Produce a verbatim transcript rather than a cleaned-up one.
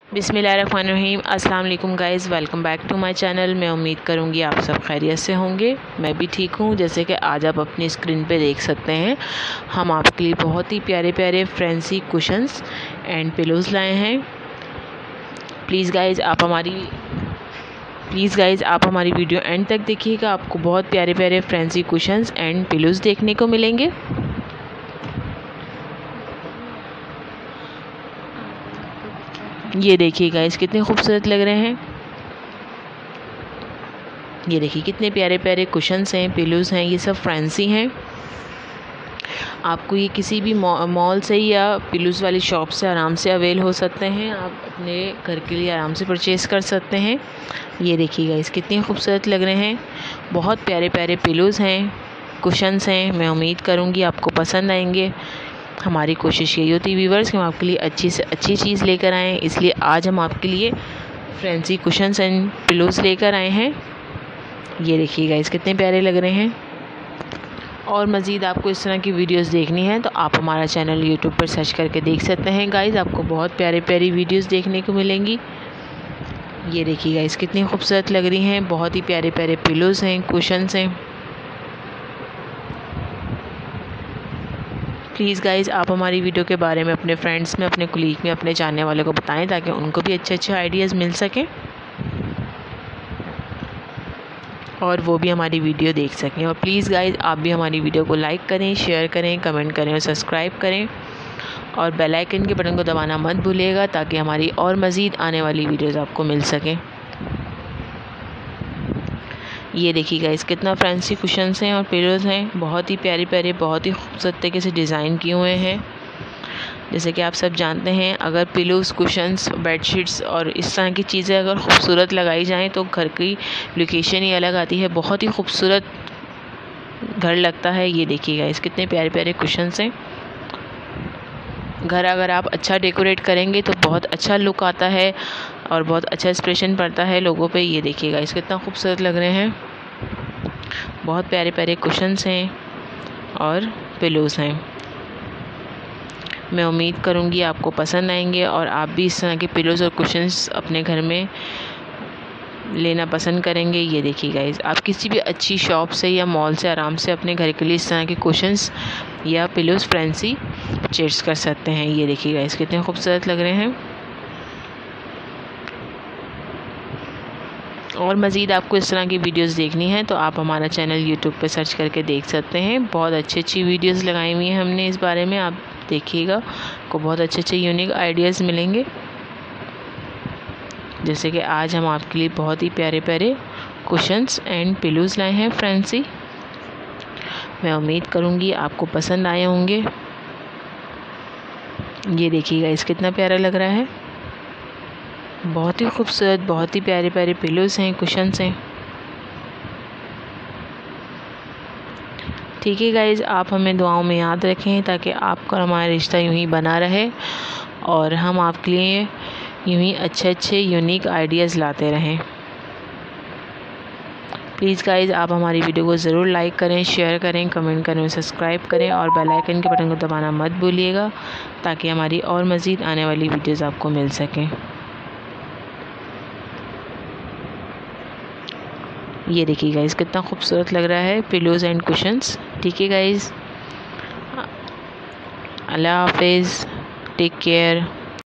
बिस्मिल्लाहिर्रहमानिर्रहीम। अस्सलाम वालेकुम guys, welcome back to my channel. मैं उम्मीद करूँगी आप सब खैरियत से होंगे। मैं भी ठीक हूँ। जैसे कि आज आप अपनी स्क्रीन पे देख सकते हैं, हम आपके लिए बहुत ही प्यारे प्यारे फैंसी कुशन्स एंड पिलोज़ लाए हैं। प्लीज़ गाइस आप हमारी प्लीज़ गाइस आप हमारी वीडियो एंड तक देखिएगा। आपको बहुत प्यारे प्यारे फैंसी कुशन्स एंड पिलोज़ देखने को मिलेंगे। ये देखिए गाइस कितने खूबसूरत लग रहे हैं। ये देखिए कितने प्यारे प्यारे कुशन्स हैं, पिलोज़ हैं। ये सब फैंसी हैं। आपको ये किसी भी मॉल से या पिलोज़ वाली शॉप से आराम से अवेल हो सकते हैं। आप अपने घर के लिए आराम से परचेज़ कर सकते हैं। ये देखिए गाइस कितने खूबसूरत लग रहे हैं। बहुत प्यारे प्यारे पिलोज़ हैं, कुशन्स हैं। मैं उम्मीद करूँगी आपको पसंद आएंगे। हमारी कोशिश यही होती है व्यूवर्स कि हम आपके लिए अच्छी से अच्छी चीज़ लेकर आएँ। इसलिए आज हम आपके लिए फैंसी कुशन्स एंड पिलोज़ लेकर आए हैं। ये देखिए गाइस कितने प्यारे लग रहे हैं। और मज़ीद आपको इस तरह की वीडियोस देखनी है तो आप हमारा चैनल यूट्यूब पर सर्च करके देख सकते हैं गाइस। आपको बहुत प्यारे प्यारी वीडियोस देखने को मिलेंगी। ये देखिए गाइस कितनी खूबसूरत लग रही हैं। बहुत ही प्यारे प्यारे पिलोज़ हैं, कुशन्स हैं। प्लीज़ गाइज़ आप हमारी वीडियो के बारे में अपने फ्रेंड्स में, अपने कोलीग में, अपने जानने वालों को बताएं ताकि उनको भी अच्छे अच्छे आइडियाज़ मिल सकें और वो भी हमारी वीडियो देख सकें। और प्लीज़ गाइज़ आप भी हमारी वीडियो को लाइक करें, शेयर करें, कमेंट करें और सब्सक्राइब करें और बेल आइकन के बटन को दबाना मत भूलिएगा ताकि हमारी और मज़ीद आने वाली वीडियोज़ आपको मिल सकें। ये देखिए गाइस कितना फैंसी कुशन्स हैं और पिलोज़ हैं। बहुत ही प्यारे प्यारे, बहुत ही खूबसूरत तरीके से डिज़ाइन किए हुए हैं। जैसे कि आप सब जानते हैं, अगर पिलोज़, कुशन्स, बेडशीट्स और इस तरह की चीज़ें अगर खूबसूरत लगाई जाएं तो घर की लोकेशन ही अलग आती है। बहुत ही खूबसूरत घर लगता है। ये देखिए गाइस कितने प्यारे प्यारे कुशन्स हैं। घर अगर आप अच्छा डेकोरेट करेंगे तो बहुत अच्छा लुक आता है और बहुत अच्छा एक्सप्रेशन पड़ता है लोगों पे। ये देखिए गाइस कितना खूबसूरत लग रहे हैं। बहुत प्यारे प्यारे कुशन्स हैं और पिलोज़ हैं। मैं उम्मीद करूँगी आपको पसंद आएंगे और आप भी इस तरह के पिलोज़ और कुशन्स अपने घर में लेना पसंद करेंगे। ये देखिए गाइस आप किसी भी अच्छी शॉप से या मॉल से आराम से अपने घर के लिए इस तरह के कुशन्स या पिलोज़ फैंसी परचेज कर सकते हैं। ये देखिए गाइस कितने खूबसूरत लग रहे हैं। और मज़ीद आपको इस तरह की वीडियोस देखनी है तो आप हमारा चैनल यूट्यूब पे सर्च करके देख सकते हैं। बहुत अच्छी अच्छी वीडियोस लगाई हुई हैं हमने इस बारे में, आप देखिएगा। आपको बहुत अच्छे अच्छे यूनिक आइडियाज़ मिलेंगे। जैसे कि आज हम आपके लिए बहुत ही प्यारे प्यारे कुशन्स एंड पिलोज़ लाए हैं फैंसी। मैं उम्मीद करूँगी आपको पसंद आए होंगे। ये देखिएगा इस कितना प्यारा लग रहा है। बहुत ही खूबसूरत, बहुत ही प्यारे प्यारे पिलोज़ हैं, कुशन्स हैं। ठीक है गाइज़, आप हमें दुआओं में याद रखें ताकि आपका हमारा रिश्ता यूं ही बना रहे और हम आपके लिए यूं ही अच्छे अच्छे यूनिक आइडियाज़ लाते रहें। प्लीज़ गाइज़ आप हमारी वीडियो को ज़रूर लाइक करें, शेयर करें, कमेंट करें, सब्सक्राइब करें और बेल आइकन के बटन को दबाना मत भूलिएगा ताकि हमारी और मज़ीद आने वाली वीडियोज़ आपको मिल सकें। ये देखिए गाइस कितना खूबसूरत लग रहा है पिलोज़ एंड कुशन्स। ठीक है गाइस, अल्लाह हाफिज़, टेक केयर।